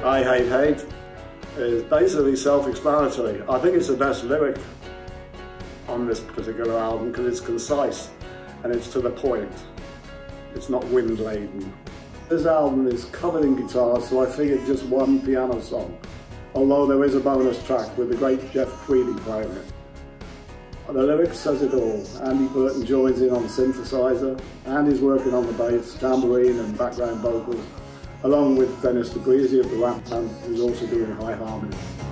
I Hate Hate is basically self-explanatory. I think it's the best lyric on this particular album because it's concise and it's to the point. It's not wind-laden. This album is covered in guitar, so I figured just one piano song, although there is a bonus track with the great Jeff Tweedy playing it. The lyrics says it all. Andy Burton joins in on synthesizer, Andy's working on the bass, tambourine and background vocals, along with Dennis DeGreasy of the Rat Band, who's also doing high harmony.